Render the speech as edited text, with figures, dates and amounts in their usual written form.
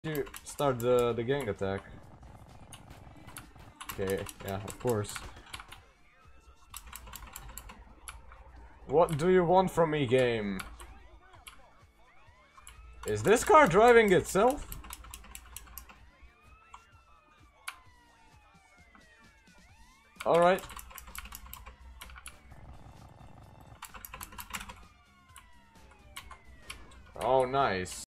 You start the gang attack. Okay, yeah, of course. What do you want from me, game? Is this car driving itself? Alright. Oh, nice.